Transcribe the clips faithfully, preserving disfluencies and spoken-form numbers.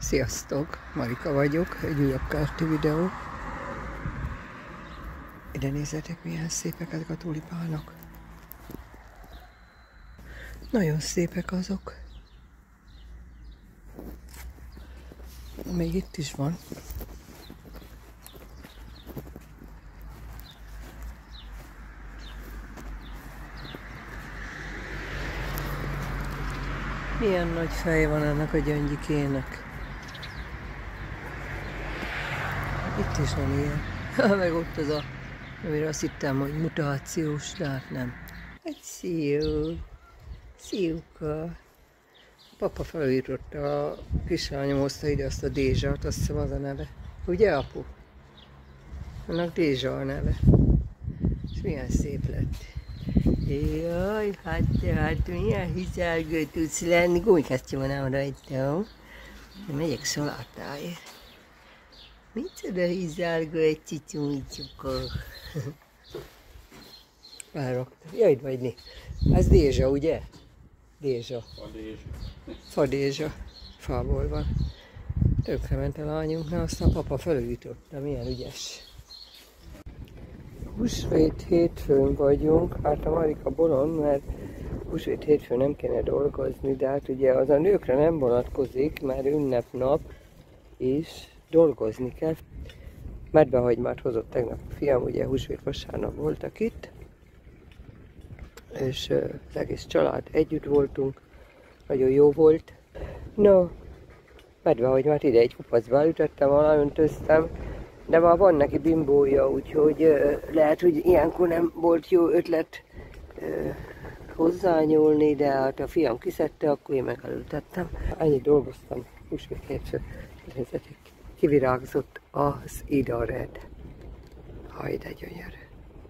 Sziasztok! Marika vagyok, egy újabb kerti videó. Ide nézzetek, milyen szépek ezek a tulipánok. Nagyon szépek azok. Még itt is van. Milyen nagy fej van ennek a gyöngyikének. Itt is van ilyen. Meg ott az a, amire azt hittem, hogy mutációs, de hát nem. Egy szíjú. Szíjuka. Papa felírotta, a kislányom hozta ide azt a Dézsát, azt hiszem az a neve. Ugye, apu? Annak Dézsa a neve. És milyen szép lett. Jaj, hát, hát milyen hizelgő tudsz lenni. Gumikesztyű van ám rajta. Megyek szalátáért. Micsoda hizelgő egy cicumicsuka. Elraktam. Jaj, itt vagy né. Ez Dézsa, ugye? Dézsa. Fadézsa. Fadézsa. Fából van. Tönkrement a lányunknál, aztán papa felújította. Milyen ügyes. Húsvét hétfőn vagyunk, hát a Marika bolond, mert húsvét hétfőn nem kéne dolgozni, de hát ugye az a nőkre nem vonatkozik, mert ünnepnap és dolgozni kell. Medvehagymát hozott tegnap a fiam, ugye húsvét vasárnap voltak itt, és az egész család együtt voltunk, nagyon jó volt. No, medvehagymát ide egy kupacba elütöttem, aláöntöztem, de már van neki bimbója, úgyhogy uh, lehet, hogy ilyenkor nem volt jó ötlet uh, hozzányúlni, de hát a fiam kiszedte, akkor én megelültettem. Ennyit dolgoztam, húsvét hétfő, nézzetek, kivirágzott az idared. Haj, de gyönyörű.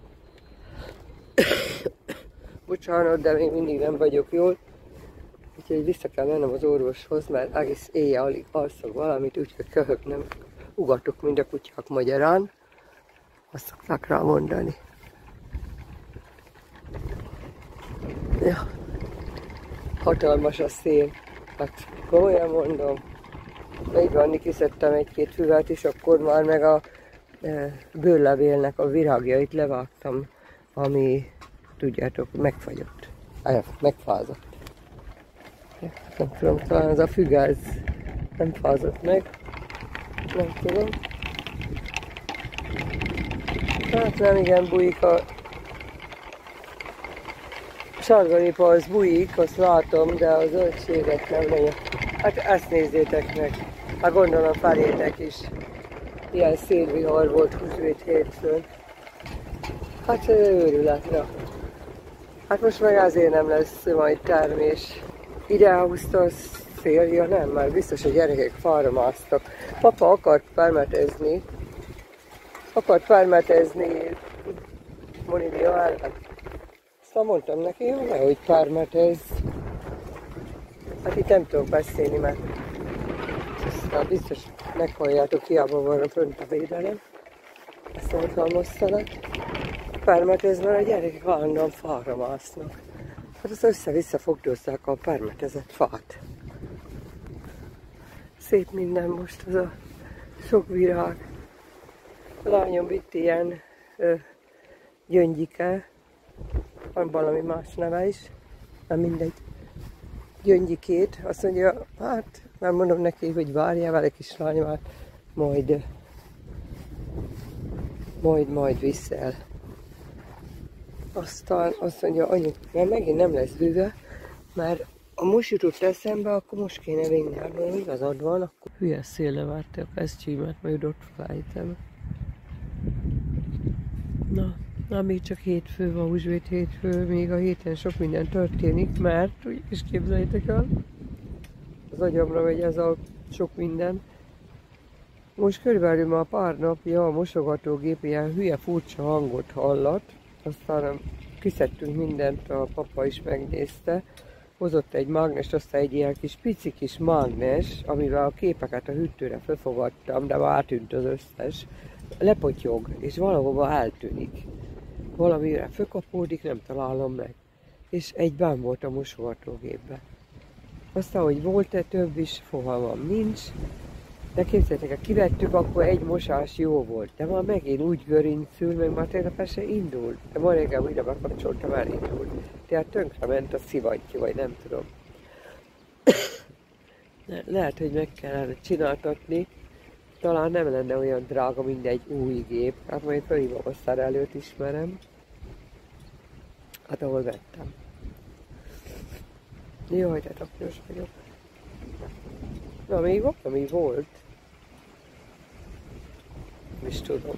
Bocsánat, de még mindig nem vagyok jól, úgyhogy vissza kell mennem az orvoshoz, mert egész éjjel alig alszok valamit, úgyhogy köhögnem. Ugatok, mint a kutyák magyarán, azt szokták rá mondani. Ja. Hatalmas a szél, hát komolyan mondom. Még anni kiszedtem egy-két füvet, és akkor már meg a e, bőrlevélnek a virágjait levágtam, ami, tudjátok, megfagyott, El, megfázott. Ja, nem tudom, talán ez a füge, ez nem fázott meg. Nem tudom. Hát nem igen bújik a sárgarépa, az bújik, azt látom, de a zöldséget nem nagyon. Hát ezt nézzétek meg. Hát gondolom felétek is. Ilyen szélvihar volt húsvét hétfőn. Hát őrületre. Hát most meg azért nem lesz majd termés. Ide húzta a szélja, nem, már biztos, hogy gyerekek falra másztak. Papa akart permetezni, akart permetezni Monivia ellen. Aztán mondtam neki, jó, nehogy permetez. Hát itt nem tudok beszélni, mert aztán biztos meghalljátok, hiába van a fönt a védelem. Ezt a hatalmasszalat. Permetez, mert a gyerekek állandóan falra másznak. Hát az össze-vissza fogdózzák a permetezett fát. Szép minden most, az a sok virág. A lányom itt ilyen ö, gyöngyike, van valami más neve is, nem mindegy. Gyöngyikét, azt mondja, hát nem mondom neki, hogy várjál vele kislányomát, majd, majd, majd visz el. Aztán azt mondja, anyu, mert megint nem lesz hűve, mert ha most jutott eszembe, akkor most kéne vinni, hát mondom, igazad van, akkor hülye szélre várta a feszcsímet, majd ott felejtem. Na, na, még csak hétfő van, húsvét hétfő, még a héten sok minden történik, mert, úgy is képzeljétek el, az agyamra megy ez a sok minden. Most körülbelül már pár napja a mosogatógép ilyen hülye furcsa hangot hallat, aztán kiszedtünk mindent, a papa is megnézte, hozott egy mágnest, aztán egy ilyen kis pici kis mágnes, amivel a képeket a hűtőre felfogadtam, de már eltűnt az összes, lepotyog, és valahova eltűnik. Valamire fölkapódik, nem találom meg. És egyben volt a mosogatógépben. Aztán, hogy volt-e több is, fogalmam nincs, De képzeljétek, ha kivettük, akkor egy mosás jó volt. De ma megint úgy görincül, meg ma tegnap se indul. De ma reggel újra bekapcsoltam, elindult. Tehát tönkre ment a szivattyú, vagy nem tudom. Lehet, hogy meg kellene csináltatni. Talán nem lenne olyan drága, mint egy új gép. Hát majd fölhívom a szerelőt, ismerem. Hát ahol vettem. Jaj, de tapnyos vagyok. Na, még valami volt. Nem is tudom.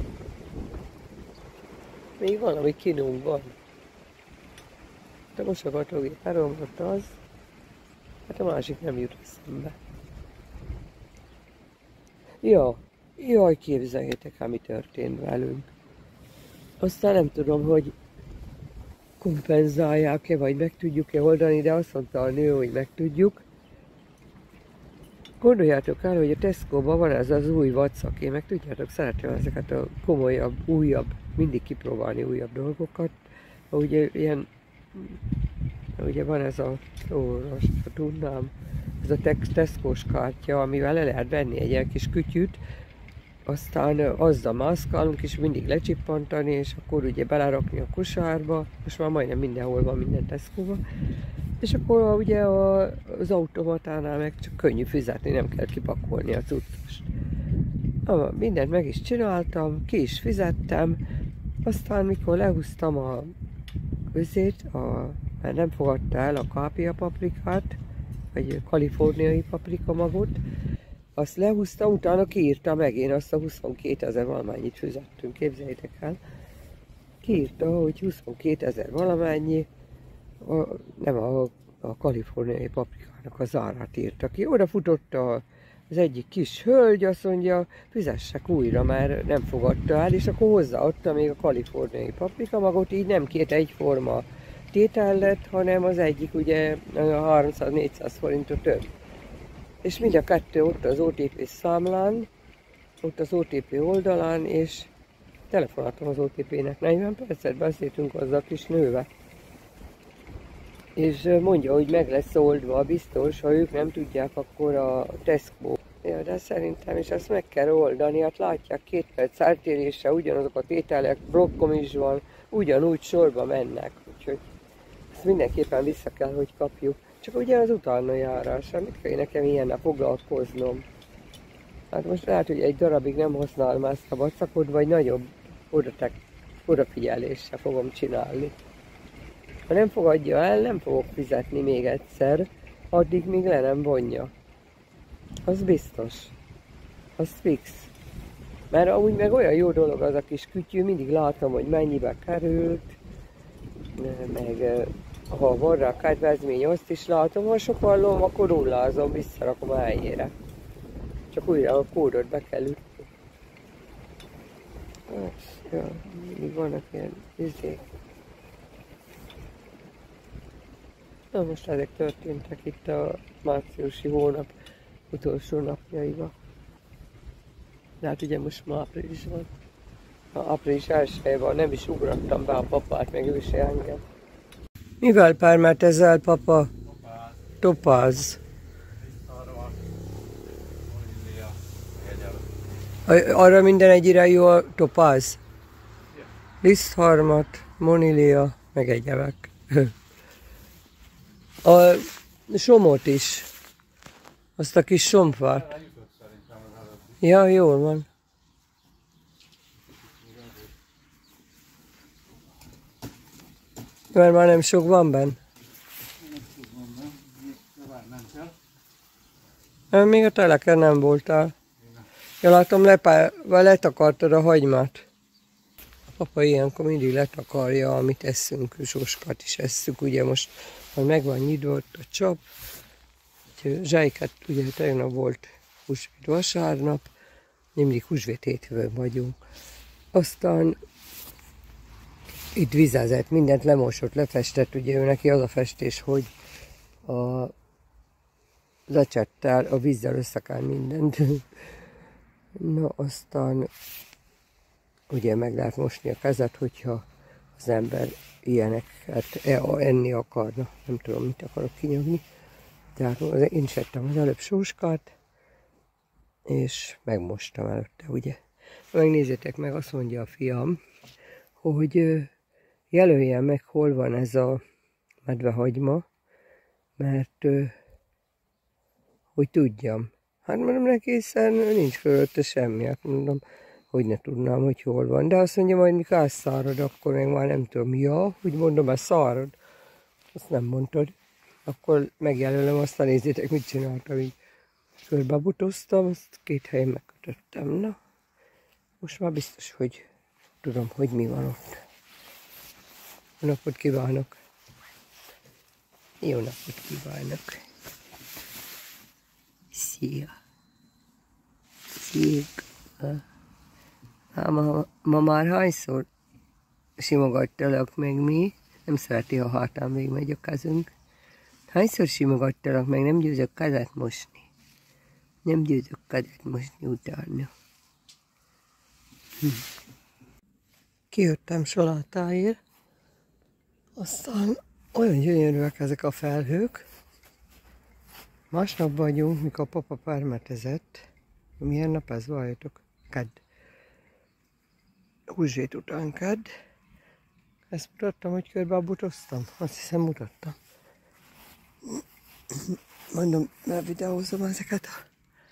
Még valami kinunk van. De most a mosogatógép elromlott az. Hát a másik nem jut eszembe. Ja, jaj, képzeljétek el, mi történt velünk. Aztán nem tudom, hogy kompenzálják-e, vagy meg tudjuk-e oldani, de azt mondta a nő, hogy meg tudjuk. Gondoljátok el, hogy a Tesco-ban van ez az új vacak. Én meg tudjátok, szeretem ezeket a komolyabb, újabb, mindig kipróbálni újabb dolgokat. Ugye ilyen, ugye van ez a, ó, most tudnám, ez a Tesco-s kártya, amivel le lehet venni egy ilyen kis kütyűt, aztán azzal mászkálunk, és mindig lecsippantani, és akkor ugye belerakni a kosárba, most már majdnem mindenhol van, minden Tesco-ban. És akkor ugye az automatánál meg csak könnyű fizetni, nem kell kipakolni a cuccost. Mindent meg is csináltam, ki is fizettem, aztán mikor lehúztam a közét, a, mert nem fogadta el a kápia paprikát, vagy kaliforniai paprikamagot, azt lehúztam, utána kiírta meg, én azt a huszonkétezer valamennyi fizettünk, képzeljétek el. Kiírta, hogy huszonkétezer valamennyi, a, nem a, a kaliforniai paprikának az árát írta ki. Oda futott a, az egyik kis hölgy, azt mondja, fizessek újra, mert nem fogadta el, és akkor hozzáadta még a kaliforniai paprikamagot, így nem két egyforma tétel lett, hanem az egyik ugye háromszáz-négyszáz forintot több. És mind a kettő ott az o té pé számlán, ott az o té pé oldalán, és telefonáltam az o té pének, negyven percet beszéltünk azzal a kis nővel. És mondja, hogy meg lesz oldva, biztos, ha ők nem tudják, akkor a Tesco. Ja, de szerintem is ezt meg kell oldani, hát látják, két perc eltérésre ugyanazok a tételek, blokkom is van, ugyanúgy sorba mennek, úgyhogy ezt mindenképpen vissza kell, hogy kapjuk. Csak ugye az utána járás, mit kell nekem ilyennel foglalkoznom? Hát most lehet, hogy egy darabig nem használom ezt a vacakot, vagy nagyobb odatek, odafigyeléssel fogom csinálni. Ha nem fogadja el, nem fogok fizetni még egyszer, addig még le nem vonja. Az biztos. Az fix. Mert amúgy meg olyan jó dolog az a kis kütyű, mindig látom, hogy mennyibe került, meg ha van rá kedvezmény, azt is látom, ha sokan lom, akkor nullázom, visszarakom a helyére. Csak újra a kódot be kell ütni. Hát, ja, még vannak ilyen izék. Na most ezek történtek itt a márciusi hónap utolsó napjaiban. De hát ugye most már április van. A április elsőjében nem is ugrattam be a papát, meg ő se engem. Mivel permetezel, papa? Topáz. Topáz. Arra minden egyre jó a topáz? Lisztharmat, monilia, meg egyebek. A somot is. Azt a kis sompvát. Ja, jól van. Mert már nem sok van benn. Még a teleken nem voltál. Ja, látom, lepá... letakartad a hagymát. A papa ilyenkor mindig letakarja, amit eszünk, zsóskat is esszük. Ugye most már meg van nyitva ott a csap. Zsájkát ugye tegnap volt húsvét vasárnap, mindig húsvét hétvégén vagyunk. Aztán itt vizezett, mindent lemosott, lefestett, ugye ő neki az a festés, hogy a lecsettel, a vízzel összekál mindent. Na aztán ugye meg lehet mosni a kezet, hogyha az ember ilyeneket enni akarna. Nem tudom, mit akarok kinyomni. Tehát én is ettem az előbb sóskát, és megmostam előtte, ugye. Megnézzétek meg, azt mondja a fiam, hogy jelöljem meg, hol van ez a medvehagyma, mert hogy tudjam. Hát mondom neki, hiszen nincs fölötte semmi, hát mondom, hogy ne tudnám, hogy hol van. De azt mondja, majd mikor elszárad, akkor meg már nem tudom, ja, úgy mondom, ez szárad. Azt nem mondtad. Akkor megjelölöm, aztán nézzétek, mit csináltam, így körbebutoztam, azt két helyen megkötöttem. Na, most már biztos, hogy tudom, hogy mi van ott. Jó napot kívánok! Jó napot kívánok! Szia! Szia! Ma, ma már hányszor simogattalak meg mi? Nem szereti, ha hátán végigmegy a kezünk. Hányszor simogattalak meg, nem győzök kezet mosni. Nem győzök kezet mosni utána. Hm. Kijöttem salátáért. Aztán olyan gyönyörűek ezek a felhők. Másnap vagyunk, mikor a papa permetezett. Milyen nap ez, valljatok? Kedd. Húsvét után kedd. Ezt mutattam, hogy körbebutoztam? Azt hiszem mutattam. Mondom, mert videózom ezeket a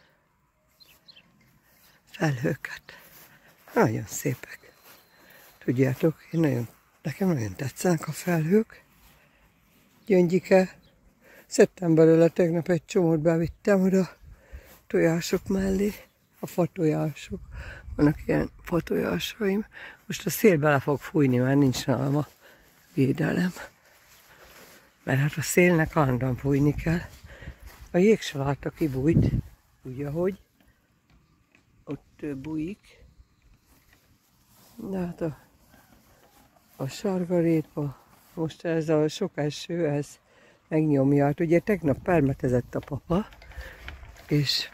felhőket. Nagyon szépek. Tudjátok, én nagyon, nekem nagyon tetszenek a felhők. Gyöngyike. Szedtem belőle, tegnap egy csomót bevittem oda tojások mellé. A fatojások. Vannak ilyen fatojásaim. Most a szél bele fog fújni, mert nincs nálam a védelem. Mert hát a szélnek állandóan fújni kell. A jégsaláta kibújt, úgy ahogy. Ott bújik. De hát a, a sárgarépa, most ez a sok eső, ez megnyomja. Hát ugye tegnap permetezett a papa, és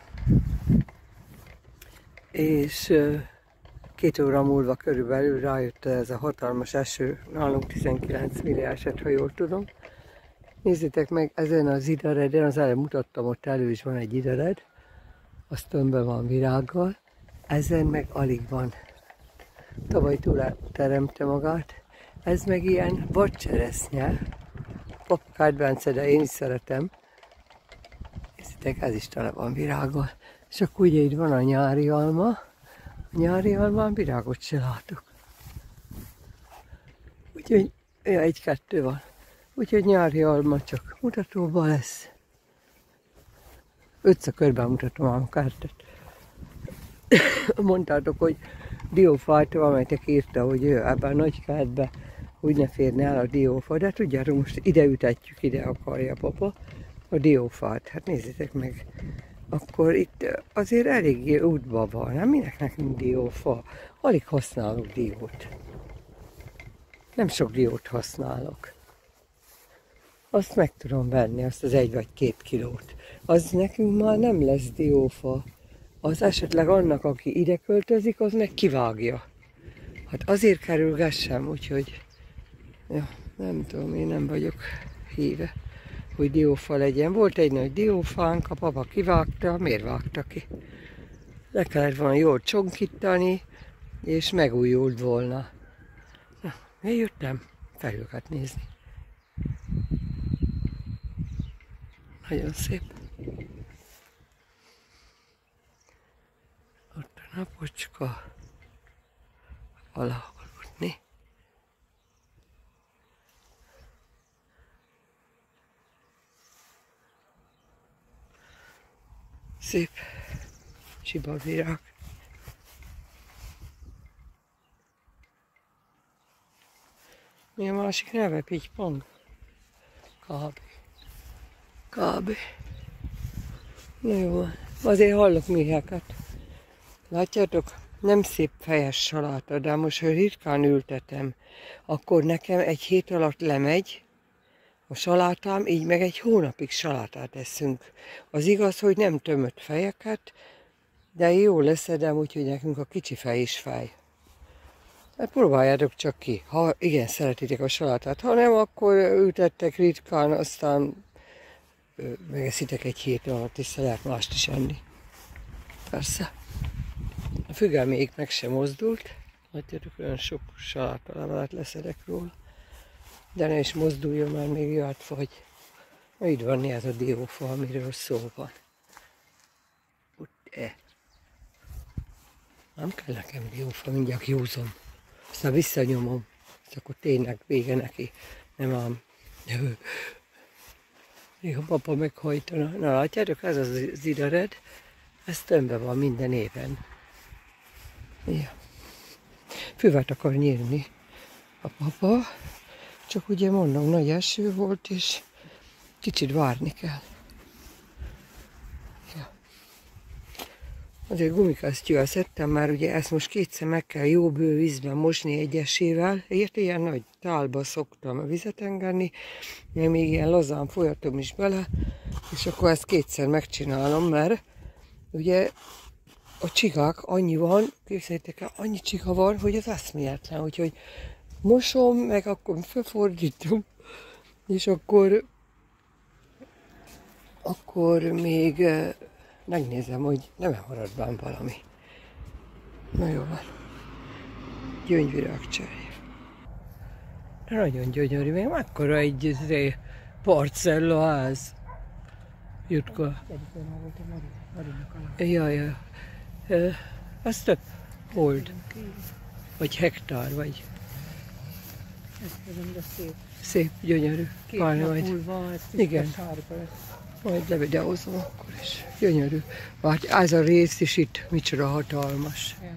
és két óra múlva körülbelül rájött ez a hatalmas eső, nálunk tizenkilenc millió esett, ha jól tudom. Nézzétek meg, ezen az idareden, az előbb mutattam, ott elő is van egy idared, az tömbbe van virággal, ezen meg alig van. Tavaly túl teremte magát, ez meg ilyen vadcseresznye, Pappkát Bence, de én is szeretem. Nézzétek, ez is tele van virággal. És akkor ugye itt van a nyári alma, a nyári almán virágot se látok. Úgyhogy ja, egy-kettő van. Úgyhogy nyári alma csak mutatóban lesz. Ötször körben mutatom a kártyát. Mondtátok, hogy diófát, amelytek írta, hogy ebben a nagy kertben úgy ne férne el a diófa. De tudjátok, most ide ütetjük, ide akarja papa a diófát. Hát nézzétek meg. Akkor itt azért eléggé útban van, nem minek nekünk diófa, alig használok diót. Nem sok diót használok. Azt meg tudom venni, azt az egy vagy két kilót. Az nekünk már nem lesz diófa. Az esetleg annak, aki ide költözik, az meg kivágja. Hát azért kerülgessem, úgyhogy ja, nem tudom, én nem vagyok híve, hogy diófa legyen. Volt egy nagy diófánk, a papa kivágta, miért vágta ki? Le kellett volna jól csonkítani, és megújult volna. Na, én jöttem felhőket nézni. Nagyon szép. Ott a napocska, valahol ott, né? Szép csibavirág. Mi a másik neve? Pitypong? Kb. Kb. Na jó, azért hallok méheket. Látjátok? Nem szép fejes saláta, de most, ha ritkán ültetem, akkor nekem egy hét alatt lemegy a salátám, így meg egy hónapig salátát eszünk. Az igaz, hogy nem tömött fejeket, de jól leszedem, úgyhogy nekünk a kicsi fej is fej. Hát próbáljátok csak ki, ha igen, szeretitek a salátát. Ha nem, akkor ültettek ritkán, aztán megeszitek egy hét alatt, és lehet mást is enni. persze. A fügelméig meg sem mozdult. Látjátok, olyan sok salátalevelet leszedek róla. De ne is mozduljon, már még jöhet fagy. Itt van ez a diófa, amiről szó van. Ott-e. Nem kell nekem diófa, mindjárt kiúzom. Aztán visszanyomom. És akkor tényleg vége neki. Nem ám. Még a papa meghajtana. Na látjátok, ez az zidared. Ez tömbbe van minden éven. Ja. Füvet akar nyírni a papa. Csak ugye mondom, nagy eső volt, és kicsit várni kell. Ja. Azért gumikasztyúval szedtem már, ugye ezt most kétszer meg kell jó bő vízben mosni egyesével. Ért ilyen nagy tálba szoktam a vizet engedni, még, még ilyen lazán folyatom is bele, és akkor ezt kétszer megcsinálom, mert ugye a csigák annyi van, képzeljétek el, annyi csiga van, hogy az eszméletlen, úgyhogy mosom, meg akkor felfordítom, és akkor akkor még uh, megnézem, hogy nem marad bám valami. Na jó van. Gyöngyvirágcserje. De nagyon gyönyörű, még mekkora egy izé, parcellaház. Jutka. Jaj, jaj. Uh, az több hold. Vagy hektár, vagy... Szép. Szép, gyönyörű. Két nap múlva, igen. Majd levideózom akkor is. Gyönyörű. Hát ez a rész is itt micsoda hatalmas. Ja.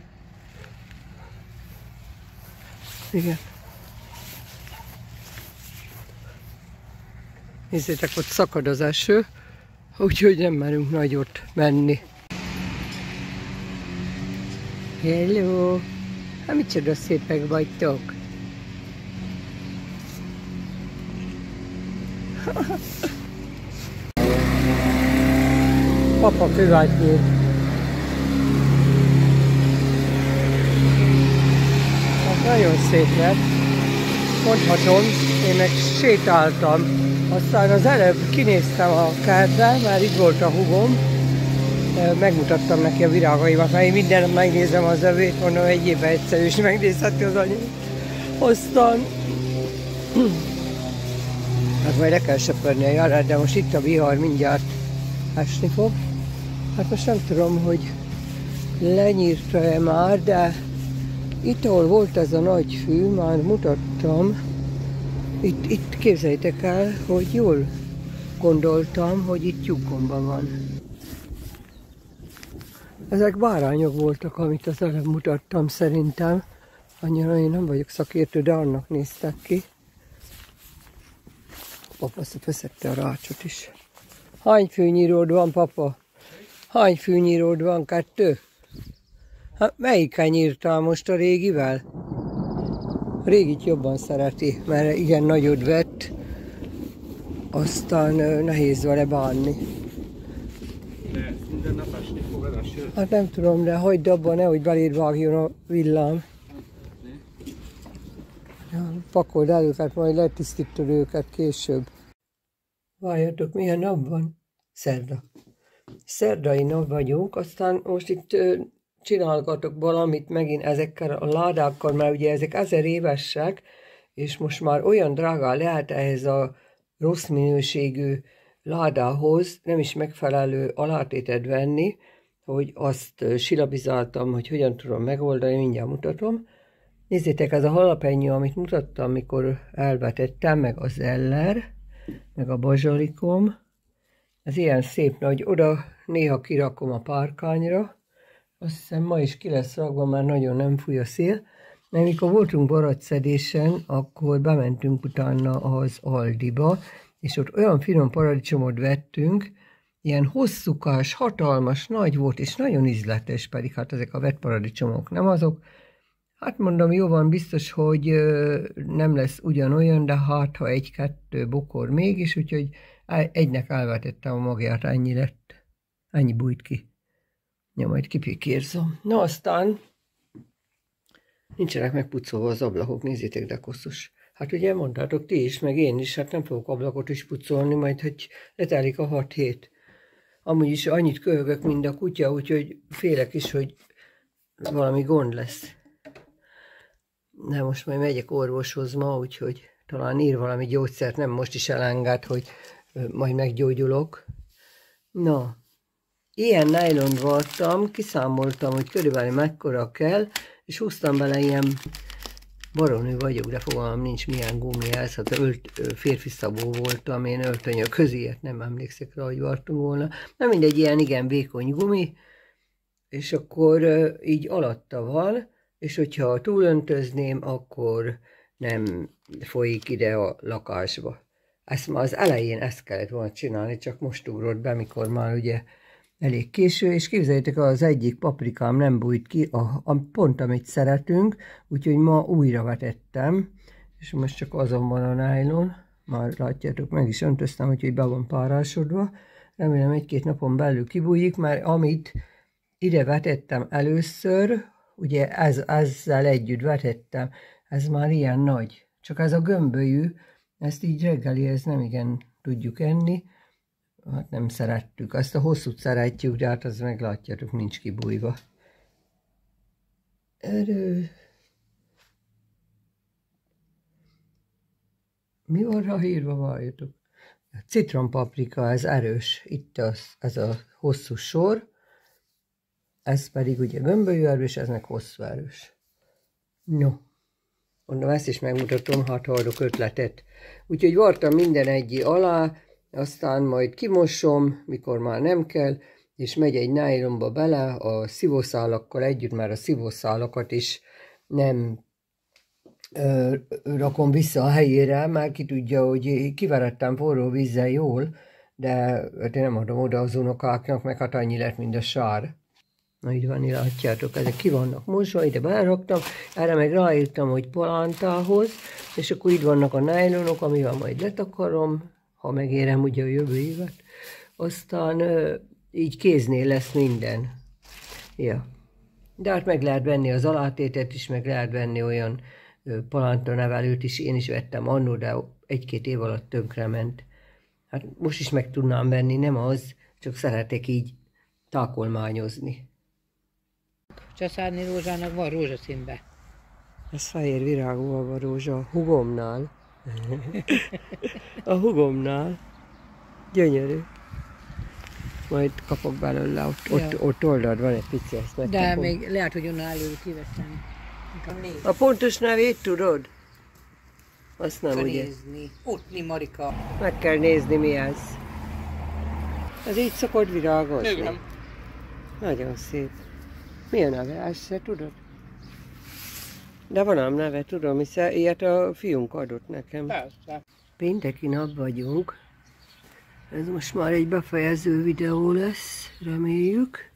Igen. Nézzétek, ott szakad az eső, úgyhogy nem merünk nagyot menni. Hello! Hát micsoda szépek vagytok! Papa füvet nyílt. Hát nagyon szép lett. Mondhatom, én meg sétáltam. Aztán az előbb kinéztem a kertbe, már itt volt a húgom. Megmutattam neki a virágaimat, mert én mindent megnézem az övét, mondom, egy évben egyszerű is megnézheti az anyag. Aztán... Hát majd le kell söpörni a járát, de most itt a vihar, mindjárt esni fog. Hát most nem tudom, hogy lenyírta-e már, de itt, ahol volt ez a nagy fű, már mutattam. Itt, itt képzeljétek el, hogy jól gondoltam, hogy itt tyúkgomba van. Ezek bárányok voltak, amit az előbb mutattam szerintem. Annyira én nem vagyok szakértő, de annak néztek ki. Papa összeszedte a rácsot is. Hány fűnyíród van, papa? Hány fűnyíród van? Kettő? Hát melyikkel nyírtál most, a régivel? A régit jobban szereti, mert igen nagyot vett, aztán nehéz vele bánni. De minden nap esni fog az eső? Hát nem tudom, de hagyd abban, nehogy beléd vágjon a villám. Ja, pakold el őket, majd letisztítod őket később. Várjatok, milyen nap van? Szerda. Szerdai nap vagyunk, aztán most itt ö, csinálgatok valamit megint ezekkel a ládákkal, mert ugye ezek ezer évesek, és most már olyan drága lehet ehhez a rossz minőségű ládához nem is megfelelő alátétet venni, hogy azt silabizáltam, hogy hogyan tudom megoldani, mindjárt mutatom. Nézzétek, ez a halapenyó, amit mutattam, mikor elvetettem, meg az eller, meg a bazsalikom. Ez ilyen szép nagy, oda néha kirakom a párkányra. Azt hiszem ma is ki lesz rakva, már nagyon nem fúj a szél. Mert mikor voltunk baracsszedésen, akkor bementünk utána az Aldiba, és ott olyan finom paradicsomot vettünk, ilyen hosszúkás, hatalmas, nagy volt, és nagyon ízletes, pedig hát ezek a vett paradicsomok nem azok. Hát mondom, jó van, biztos, hogy nem lesz ugyanolyan, de hát ha egy-kettő bokor mégis, úgyhogy egynek elvetettem a magját, ennyi lett. Ennyi bújt ki. Ja, majd kipikérzom. Na aztán nincsenek megpucolva az ablakok, nézzétek, de koszos. Hát ugye mondtátok ti is, meg én is, hát nem fogok ablakot is pucolni, majd hogy letelik a hat hét. Amúgy is annyit köhögök, mint a kutya, úgyhogy félek is, hogy valami gond lesz. De most majd megyek orvoshoz ma, úgyhogy talán ír valami gyógyszert, nem most is elenged, hogy majd meggyógyulok. Na, ilyen nájlont vartam, kiszámoltam, hogy körülbelül mekkora kell, és húztam bele ilyen, baronő vagyok, de fogalmam nincs milyen gumi ez, hát ölt, férfi szabó voltam, én öltönyök közéért nem emlékszek rá, hogy vartunk volna. Nem mindegy, ilyen igen vékony gumi, és akkor így alatta van, és hogyha túlöntözném, akkor nem folyik ide a lakásba. Ezt már az elején ezt kellett volna csinálni, csak most ugrott be, mikor már ugye elég késő, és képzeljétek, az egyik paprikám nem bújt ki, a, a pont amit szeretünk, úgyhogy ma újra vetettem, és most csak azon van a nájlon, már látjátok, meg is öntöztem, úgyhogy be van párásodva, remélem egy-két napon belül kibújik, mert amit ide vetettem először, ugye ez, ezzel együtt vetettem, ez már ilyen nagy, csak ez a gömbölyű, ezt így reggelihez nem igen tudjuk enni, hát nem szerettük. Azt a hosszút szeretjük, de hát az meglátjátok, nincs kibújva. Erő. Mi van rá írva, valljatok? A citrompaprika, ez erős. Itt az, ez a hosszú sor. Ez pedig ugye gömbölyű erős, ez meg hosszú erős. No. Mondom, ezt is megmutatom, hát hallok ötletet. Úgyhogy vartam minden egyi alá, aztán majd kimosom, mikor már nem kell, és megy egy nájlonba bele a szívószálakkal együtt, mert a szívószálakat is nem ö, rakom vissza a helyére, már ki tudja, hogy kiverettem forró vízzel jól, de hát én nem adom oda az unokáknak, meg hát annyi lett, mint a sár. Na így van, látjátok, ezek ki vannak mosva, ide beraktam, erre meg ráírtam, hogy palántához, és akkor itt vannak a nájlonok, amivel majd letakarom, ha megérem ugye a jövő évet. Aztán így kéznél lesz minden. Ja. De hát meg lehet venni az alátétet is, meg lehet venni olyan palántanevelőt is, én is vettem annó, de egy-két év alatt tönkrement. Hát most is meg tudnám venni, nem az, csak szeretek így tákolmányozni. Csaszárdni rózsának van rózsaszínbe. Ez fehér virágúval van rózsa, a hugomnál. A hugomnál. Gyönyörű. Majd kapok belőle, ott, ja. ott, ott oldalt van egy pici, ezt megkapom. De még lehet, hogy onnan előbb kiveszem. A pontos nevét tudod? Azt nem, ugye? Nézni. Utni Marika. Meg kell nézni, mi ez. Ez így szokott virágozni? Igen. Nagyon szép. Mi a neve? Ezt se tudod? De van ám neve, tudom, hiszen ilyet a fiunk adott nekem. Persze. Pénteki nap vagyunk. Ez most már egy befejező videó lesz, reméljük.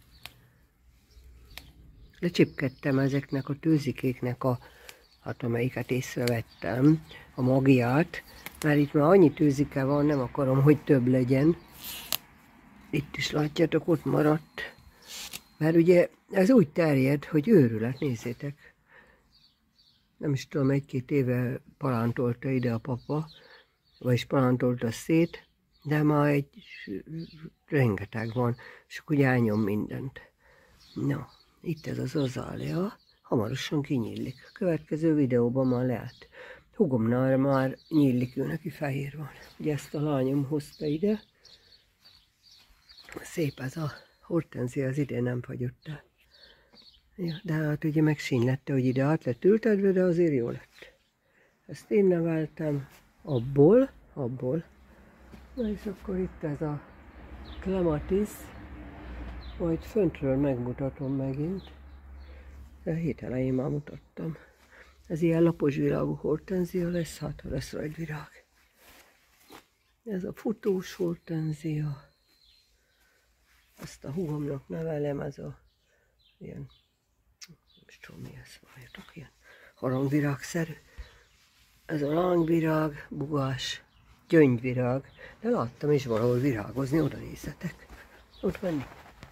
Lecsipkedtem ezeknek a tőzikéknek a, hát amelyiket észrevettem, a magját, mert itt már annyi tőzike van, nem akarom, hogy több legyen. Itt is látjátok, ott maradt. Mert ugye ez úgy terjed, hogy őrület, nézzétek. Nem is tudom, egy-két éve palántolta ide a papa, vagyis palántolta szét, de már egy rengeteg van, és akkor ugye elnyom mindent. Na, itt ez az azália, hamarosan kinyílik. A következő videóban már lehet. Hugomnál már nyílik, ő neki fehér van. Ugye ezt a lányom hozta ide. Szép ez a hortenzia, az idén nem fagyott el. Ja, de hát ugye megsínylette, hogy ide át lett ültetve, de azért jó lett. Ezt én neveltem abból, abból. Na és akkor itt ez a Clematis, majd föntről megmutatom megint. De a hét elején már mutattam. Ez ilyen lapos virágú hortenzia lesz, hát ha lesz rajta virág. Ez a futós hortenzia. Ezt a húgomnak nevelem, ez a ilyen, nem is tudom mi ez, várjatok, ilyen harangvirágszerű. Ez a lángvirág, bugás, gyöngyvirág, de láttam is valahol virágozni, oda nézzetek. Ott van.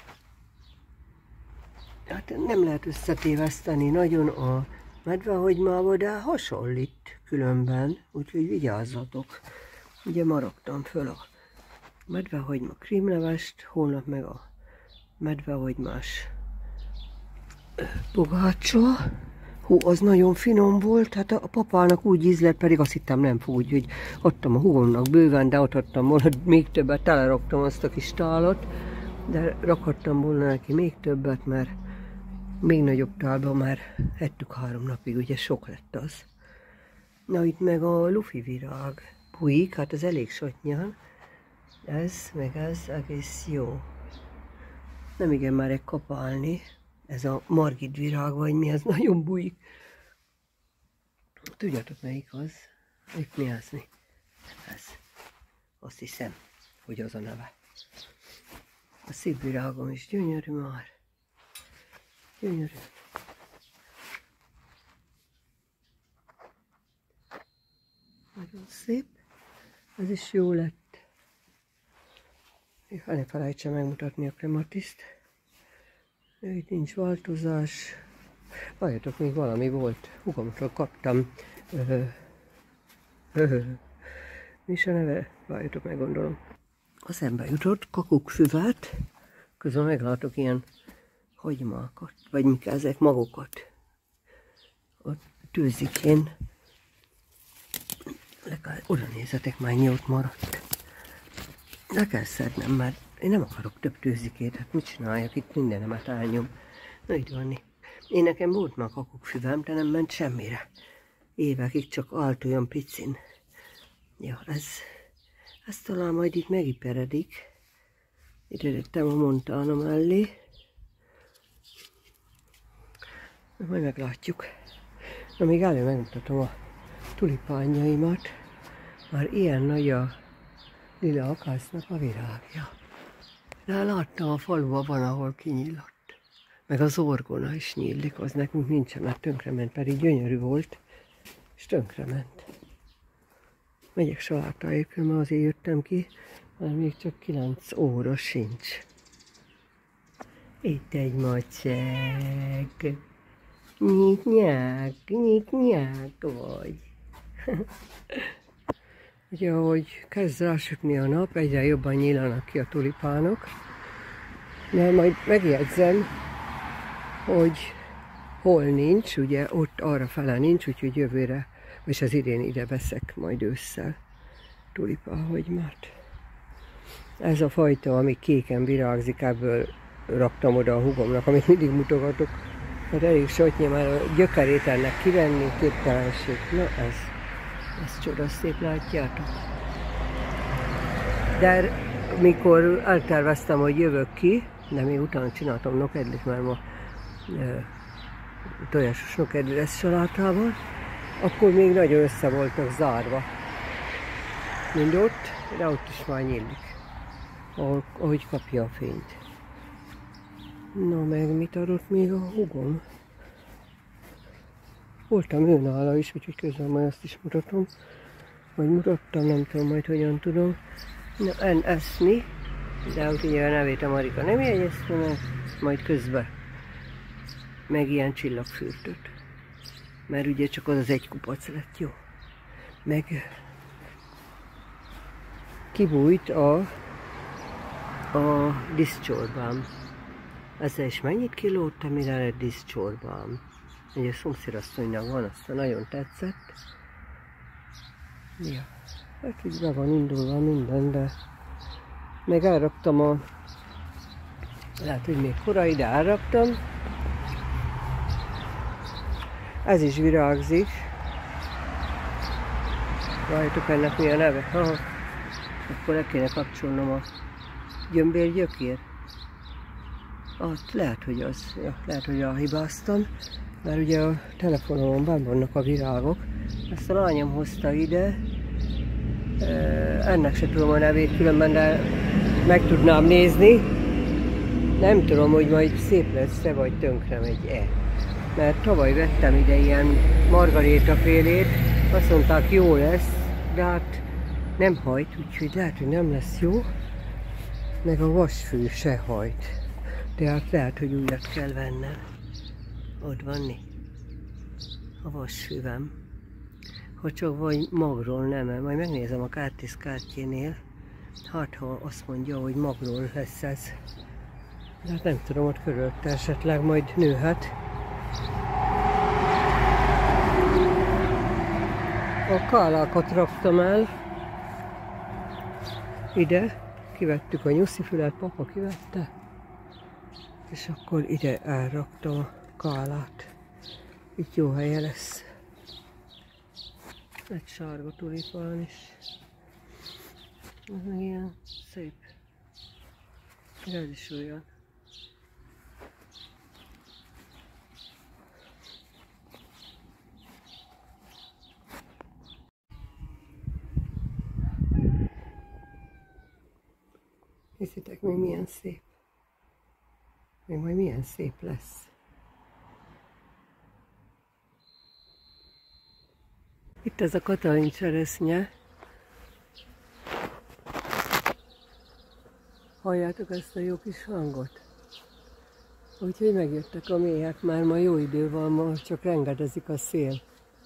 Hát nem lehet összetéveszteni nagyon a medvehagymával, de hasonlít különben, úgyhogy vigyázzatok. Ugye marogtam föl a medvehagyma krémlevest, holnap meg a medvehagymás pogácsa. Hú, az nagyon finom volt, hát a papának úgy ízlett, pedig azt hittem nem fog, úgyhogy adtam a húgomnak bőven, de ott adtam volna még többet, teleraktam azt a kis tálat, de rakhattam volna neki még többet, mert még nagyobb tálban már ettük három napig, ugye sok lett az. Na itt meg a lufi virág bujik, hát ez elég sotnyán, ez meg ez egész jó. Nem igen merek kapálni. Ez a margit virág, vagy mi, ez nagyon bujik. Tudjátok melyik az? Itt nézni. Ez. Azt hiszem, hogy az a neve. A szép virágom is gyönyörű már. Gyönyörű. Nagyon szép. Ez is jó lett. Ne felejtsem megmutatni a klematiszt. Itt nincs változás. Várjatok, még valami volt. Húgomtól kaptam. Ö, ö, mi is a neve? Várjatok, meggondolom. Eszembe jutott kakukkfüvet. Közben meglátok ilyen hagymákat. Vagy mik ezek, magokat. A tőzikén. Legalább oda nézzetek, már nyílt maradt. Le kell szednem, mert én nem akarok több tőzikét, hát mit csináljak, itt mindenemet elnyom. Na itt van. Én nekem volt már kakukkfüvem, de nem ment semmire. Évekig csak állt olyan picin. Ja, ez, ez talán majd itt megiperedik. Ide tettem a montána mellé. Na, majd meglátjuk. Na, még elő megmutatom a tulipánjaimat. Már ilyen nagy a lila akácnak a virágja. De láttam, a faluban van, ahol kinyílott. Meg az orgona is nyílik, az nekünk nincsen, mert tönkrement, pedig gyönyörű volt, és tönkrement. Megyek salátáért, mert azért jöttem ki, mert még csak kilenc óra sincs. Itt egy macsek. Nyitnyák, nyitnyák vagy. Ugye, ahogy kezd rásütni a nap, egyre jobban nyílanak ki a tulipánok. De majd megjegyzem, hogy hol nincs, ugye ott arra fele nincs, úgyhogy jövőre, és az idén ide veszek majd ősszel tulipáhagymát. Ez a fajta, ami kéken virágzik, ebből raktam oda a húgomnak, amit mindig mutogatok. Hát elég sotnyi, már a gyökerét ennek kivenni, képtelenség. Na ez, ez csodaszép, látjátok. De mikor elterveztem, hogy jövök ki, de még utána csináltam nokedlit, mert ma e, tojásos nokedli lesz salátával, akkor még nagyon össze voltak zárva. Mind ott, de ott is már nyílik, ahogy, ahogy kapja a fényt. Na meg mit adott még a húgom? Voltam ő nála is, úgyhogy közben majd azt is mutatom. Vagy mutattam, nem tudom majd hogyan tudom. Na, en eszni, de úgy ugye a nevét a Marika nem jegyezte meg, majd közben meg ilyen csillagfürtöt. Mert ugye csak az az egy kupac lett, jó. Meg kibújt a, a diszcsorbám. Ezzel is mennyit kilógtam, mire lett diszcsorbám. Ugye a szomszédasszonynak van, aztán nagyon tetszett. Ja, hát így be van indulva minden, de meg elraktam a... Lehet, hogy még korai, de elraktam. Ez is virágzik. Várjátok, ennek mi a neve? Aha. Akkor le kéne kapcsolnom a gyömbérgyökér. Hát lehet, hogy az, ja, lehet, hogy elhibáztam, mert ugye a telefonomon benn vannak a virágok. Ezt a lányom hozta ide, ennek se tudom a nevét különben, de meg tudnám nézni. Nem tudom, hogy majd szép lesz-e, vagy tönkre megy-e. Mert tavaly vettem ide ilyen margarétafélét, azt mondták, jó lesz, de hát nem hajt, úgyhogy lehet, hogy nem lesz jó. Meg a vasfű se hajt. Tehát lehet, hogy újat kell vennem. Ott van né? A vasfüvem. Ha csak vagy magról nem, majd megnézem a kártyész kártyénél, Hát ha azt mondja, hogy magról lesz ez. De hát nem tudom, ott körülötte esetleg majd nőhet. A kálákat raktam el. Ide. Kivettük a nyuszifület, papa kivette. És akkor ide elraktam a kálát. Itt jó helye lesz. Egy sárga tulipán is. Ez meg ilyen szép. Ez is olyan. Hiszitek, még milyen szép. Még majd milyen szép lesz. Itt ez a Katalin cseresznye. Halljátok ezt a jó kis hangot? Úgyhogy megjöttek a méhek, már ma jó idő van, ma csak rengedezik a szél.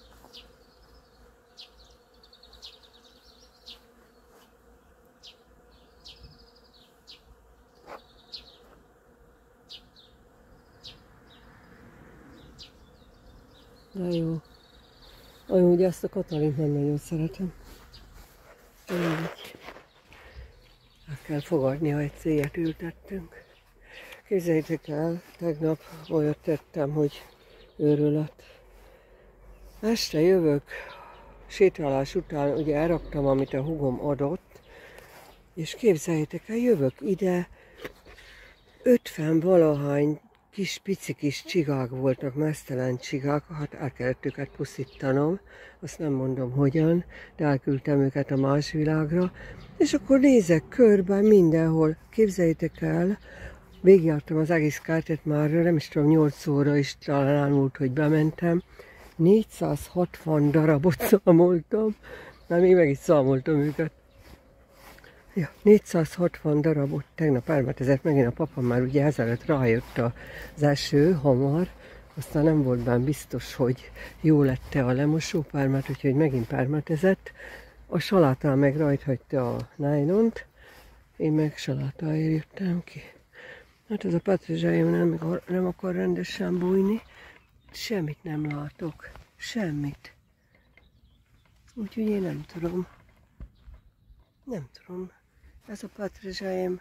De jó. Amúgy ezt a Katalint nem nagyon szeretem. Úgy. El kell fogadni, ha egy céget ültettünk. Képzeljétek el, tegnap olyat tettem, hogy őrület. Este jövök, sétálás után ugye elraktam, amit a húgom adott, és képzeljétek el, jövök ide, ötven valahány kis pici kis csigák voltak, meztelen csigák, hát el kellett őket pusztítanom, azt nem mondom hogyan, de elküldtem őket a más világra, és akkor nézek körben mindenhol, képzeljétek el, végigjártam az egész kártyát már, nem is tudom, nyolc óra is talán elmúlt, hogy bementem, négyszázhatvan darabot számoltam, már még meg is számoltam őket. Ja, négyszázhatvan darabot tegnap elmetezett, megint a papa már ugye ezelőtt rájött az eső hamar, aztán nem volt benne biztos, hogy jó lett-e a lemosópármát, úgyhogy megint pármetezett. A salátán meg rajt hagyta a nájlont, én meg salátáért jöttem ki. Hát ez a patrizsáim nem, nem akar rendesen bújni, semmit nem látok, semmit. Úgyhogy én nem tudom. Nem tudom. Ez a patrizsáim,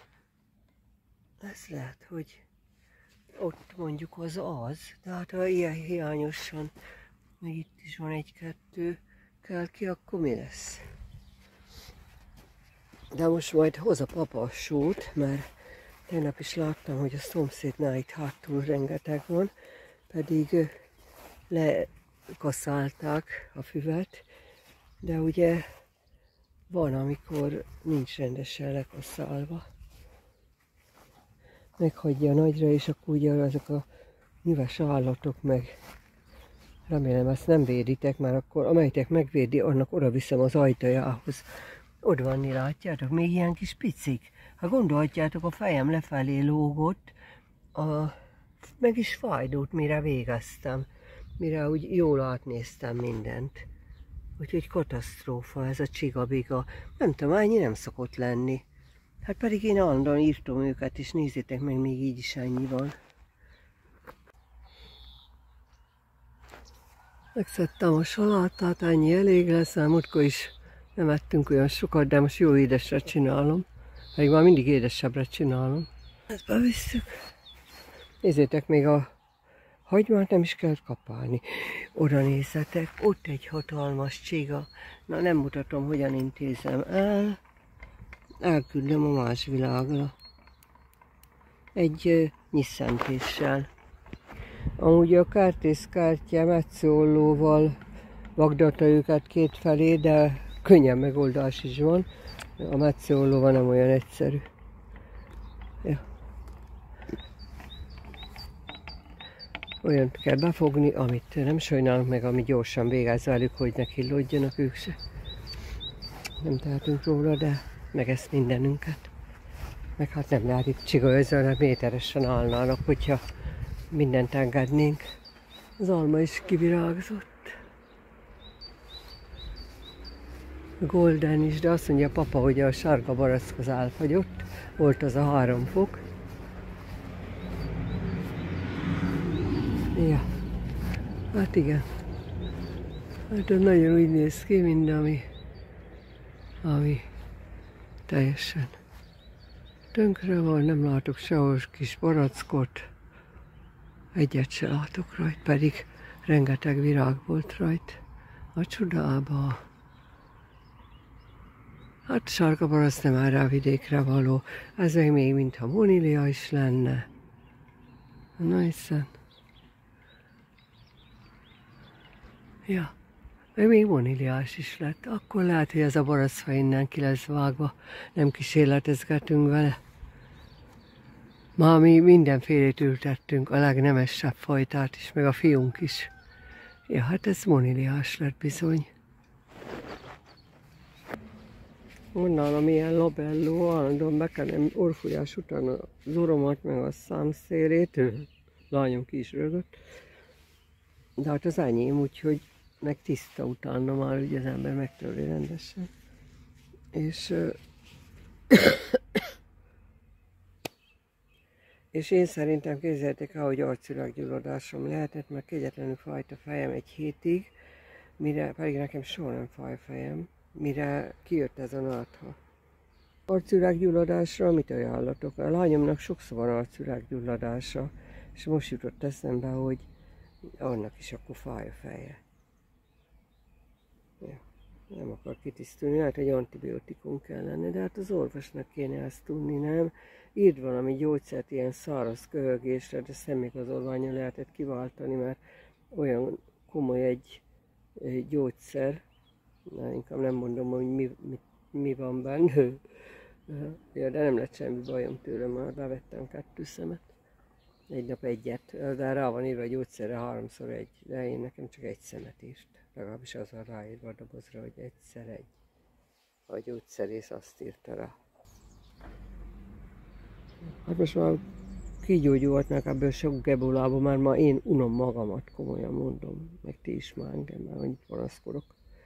ez lehet, hogy ott mondjuk az az, de hát ha ilyen hiányosan, még itt is van egy-kettő, kell ki, akkor mi lesz? De most majd hoz a papa a sót, mert tegnap is láttam, hogy a szomszédnál itt hátul rengeteg van, pedig lekaszálták a füvet, de ugye van, amikor nincs rendesen lekaszálva. Meghagyja nagyra, és akkor ugye azok a nyilvás állatok meg. Remélem ezt nem véditek, mert akkor amelyitek megvédi, annak oda viszem az ajtajához. Ott vanni, látjátok, még ilyen kis picik. Ha gondolhatjátok, a fejem lefelé lógott, a... meg is fájdult, mire végeztem. Mire úgy jól átnéztem mindent. Úgyhogy katasztrófa ez a csigabiga. Nem tudom, annyi nem szokott lenni. Hát pedig én állandóan írtam őket, és nézzétek meg, még így is ennyi van. Megszedtem a salátát, ennyi elég lesz, múltkor is nem ettünk olyan sokat, de most jó édesre csinálom. Pedig már mindig édesebbre csinálom. Ezt bevisszük. Nézzétek, még a hagymát nem is kell kapálni. Oda nézzetek, ott egy hatalmas csiga. Na nem mutatom, hogyan intézem el. Elküldöm a más világra. Egy uh, nyisszantéssel. Amúgy a kártészkártya metszóllóval vagdatta őket kétfelé, de könnyen megoldás is van. A metszóllóval nem olyan egyszerű. Ja. Olyant kell befogni, amit nem sajnálunk meg, ami gyorsan végez velük, hogy ne killódjanak ők se. Nem tehetünk róla, de megesz mindenünket. Meg hát nem lehet itt csigolyozni, méteresen állnának, hogyha mindent engednénk. Az alma is kivirágzott. Golden is, de azt mondja a papa, hogy a sárga barack az elfagyott, volt az a három fok. Ja, hát igen. Hát ez nagyon úgy néz ki, mint ami, ami teljesen tönkre van, nem látok sehol kis barackot, egyet se látok rajta, pedig rengeteg virág volt rajta. A csodába. Hát sárga barack nem erre a vidékre való, ez meg még mintha monília is lenne. Na hiszen. Ja, meg még moníliás is lett. Akkor lehet, hogy ez a barackfa innen ki lesz vágva, nem kísérletezgetünk vele. Ma mi mindenfélét ültettünk, a legnemesebb fajtát is, meg a fiunk is. Ja, hát ez moníliás lett bizony. Van nálam ilyen labelló, állandóan bekenem orfújás után az oromat, meg a számszélét. Lányom ki is rögött. De hát az enyém, úgyhogy meg tiszta utána már, ugye az ember megtörli rendesen. És... És én szerintem képzeljétek el, hogy arcüreggyulladásom lehetett, mert kegyetlenül fájt a fejem egy hétig, mire, pedig nekem soha nem fáj a fejem, mire kijött ez a nátha. Arcüreggyulladásra mit ajánlatok? A lányomnak sokszor van arcüreggyulladása, és most jutott eszembe, hogy annak is akkor fáj a feje. Ja, nem akar kitisztulni, hát egy antibiotikum kellene, de hát az orvosnak kéne ezt tudni, nem? Írd valami gyógyszert, ilyen száraz köhögésre, de személyigazolványon lehetett kiváltani, mert olyan komoly egy, egy gyógyszer, na, inkább nem mondom, hogy mi, mi, mi van benne, ja, de nem lett semmi bajom tőle, már bevettem kettő szemet, egy nap egyet, de rá van írva a gyógyszerre háromszor egy, de én nekem csak egy szemet írt, legalábbis az van ráírva a dobozra, hogy egyszer egy, a gyógyszerész azt írta rá. Hát most már kigyógyulhatnak ebből sok gebolából, már ma én unom magamat, komolyan mondom, meg ti is már engem, már annyit panaszkodok.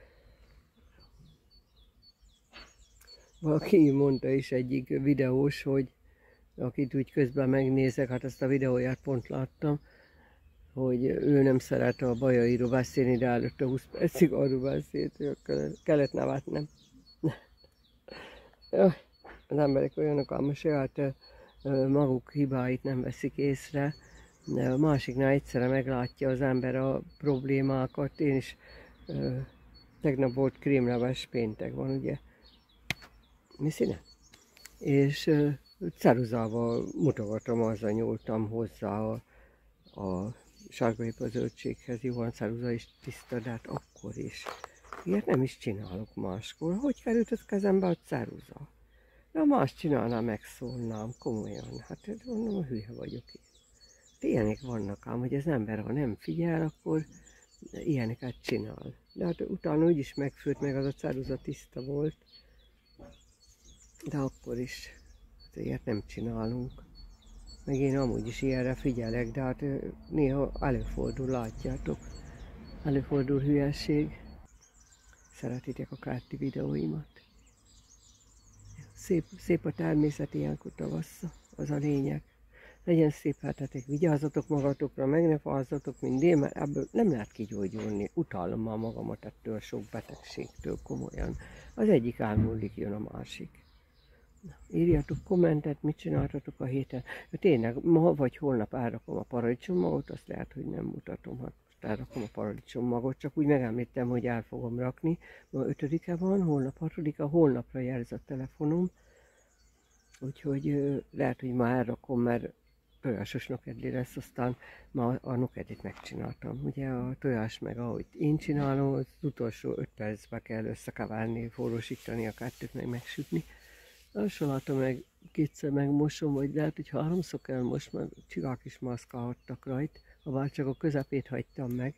Valaki mondta is egyik videós, hogy akit úgy közben megnézek, hát ezt a videóját pont láttam, hogy ő nem szeret a bajairól beszélni, de előtte húsz percig arról beszélt, hogy kellett nevetnem. Az emberek olyanok, ám a saját maguk hibáit nem veszik észre, de a másiknál egyszerre meglátja az ember a problémákat. Én is ö, tegnap volt krémleves, péntek van, ugye? Mi színe? És ö, ceruzával mutogatom, azzal nyúltam hozzá a, a sárgaipa zöldséghez. Jó van, ceruza is tiszta, de hát akkor is. Ilyet nem is csinálok máskor. Hogy került az kezembe a ceruza? De más csinálnám, megszólnám, komolyan. Hát mondom, hülye vagyok én. De ilyenek vannak ám, hogy az ember, ha nem figyel, akkor ilyeneket csinál. De hát utána úgyis megfőtt, meg az a ceruza tiszta volt. De akkor is, hát ilyet nem csinálunk. Meg én amúgy is ilyenre figyelek, de hát néha előfordul, látjátok. Előfordul hülyeség. Szeretitek a kárti videóimat. Szép, szép a természet ilyenkor tavasszal, az a lényeg. Legyen szép hetetek, vigyázzatok magatokra, meg ne fázzatok, mint én, mert ebből nem lehet kigyógyulni. Utálom már magamat ettől sok betegségtől komolyan. Az egyik elmúlik, jön a másik. Na, írjatok kommentet, mit csináltatok a héten. Ja, tényleg, ma vagy holnap elrakom a paradicsommagot, azt lehet, hogy nem mutatom, hát elrakom a paradicsommagot, csak úgy megemlítem, hogy el fogom rakni. Ma ötödike van, holnap hatodika, holnapra jelz a telefonom. Úgyhogy lehet, hogy már elrakom, mert tojásos nokedli lesz, aztán ma a nokedlit megcsináltam. Ugye a tojás meg ahogy én csinálom, az utolsó öt percbe kell összekeverni, forrósítani a kettőt, meg megsütni. A saláta meg kétszer megmosom, vagy lehet, hogy háromszor kell most, mert csigák is mászkálhattak rajta, ha csak a közepét hagytam meg.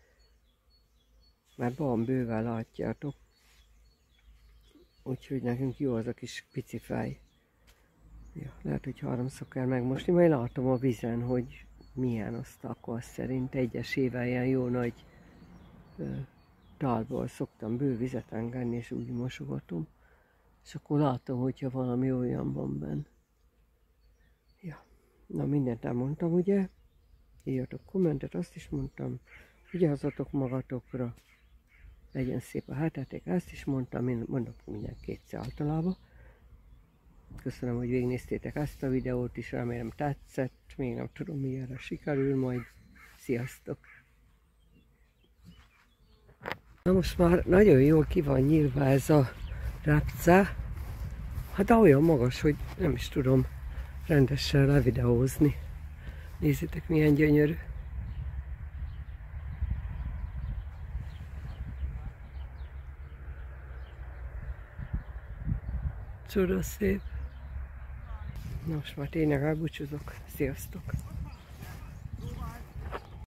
Mert van bőven, látjátok. Úgyhogy nekünk jó az a kis pici fej. Ja, lehet, hogy háromszor kell megmosni, majd látom a vízen, hogy milyen azt akkor szerint egyesével ilyen jó nagy ö, tálból szoktam bő vizet engedni, és úgy mosogatom. És akkor látom, hogyha valami olyan van benne. Ja. Na, mindent elmondtam, ugye? Írjatok kommentet, azt is mondtam. Vigyázzatok magatokra. Legyen szép a hetetek, ezt is mondtam, én mondok minden kétszer általában. Köszönöm, hogy végignéztétek ezt a videót is, remélem tetszett. Még nem tudom, milyenre sikerül majd. Sziasztok! Na most már nagyon jól ki van nyílva ez a repce. Hát de olyan magas, hogy nem is tudom rendesen levideózni. Nézzétek, milyen gyönyörű. Csodaszép. Na most már tényleg elbúcsúzok. Sziasztok!